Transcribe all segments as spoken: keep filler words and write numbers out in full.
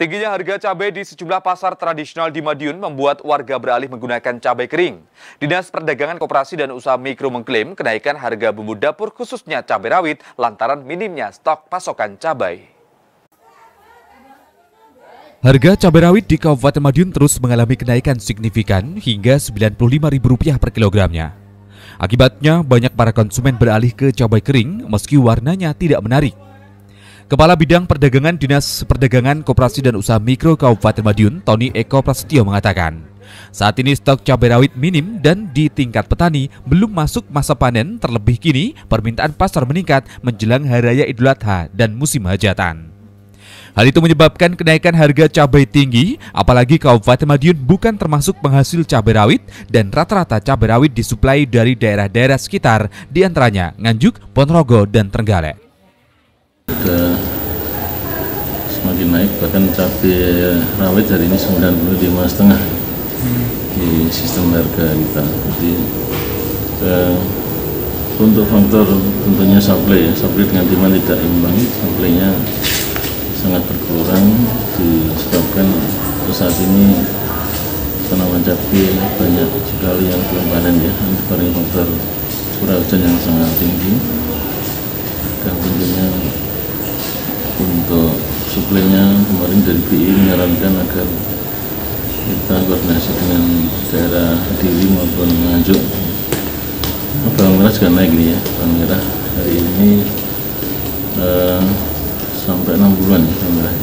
Tingginya harga cabai di sejumlah pasar tradisional di Madiun membuat warga beralih menggunakan cabai kering. Dinas Perdagangan Koperasi dan Usaha Mikro mengklaim kenaikan harga bumbu dapur khususnya cabai rawit lantaran minimnya stok pasokan cabai. Harga cabai rawit di Kabupaten Madiun terus mengalami kenaikan signifikan hingga sembilan puluh lima ribu rupiah per kilogramnya. Akibatnya banyak para konsumen beralih ke cabai kering meski warnanya tidak menarik. Kepala Bidang Perdagangan Dinas Perdagangan Koperasi dan Usaha Mikro Kabupaten Madiun, Tony Eko Prasetyo mengatakan, saat ini stok cabai rawit minim dan di tingkat petani belum masuk masa panen, terlebih kini permintaan pasar meningkat menjelang Hari Raya Idul Adha dan musim hajatan. Hal itu menyebabkan kenaikan harga cabai tinggi, apalagi Kabupaten Madiun bukan termasuk penghasil cabai rawit dan rata-rata cabai rawit disuplai dari daerah-daerah sekitar, diantaranya Nganjuk, Ponorogo, dan Trenggalek. Sudah semakin naik, bahkan cabai rawit hari ini sembilan puluh lima koma lima di sistem harga kita. Jadi eh, untuk faktor tentunya supply ya, supply dengan demand tidak imbang, supply-nya sangat berkurang disebabkan saat ini tanaman cabai banyak sekali yang belum panen ya, karena faktor curah hujan yang sangat tinggi dan tentunya untuk suplainya kemarin dari B I menyarankan agar kita koordinasi dengan daerah Kediri maupun Nganjuk. Bawang merah juga naik nih ya, bawang merah hari ini uh, sampai enam puluhan ya bawang merah.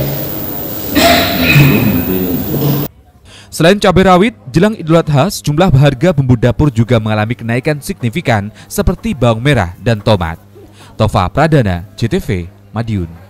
Selain cabai rawit, jelang Idul Adha sejumlah harga bumbu dapur juga mengalami kenaikan signifikan seperti bawang merah dan tomat. Tova Pradana, J T V, Madiun.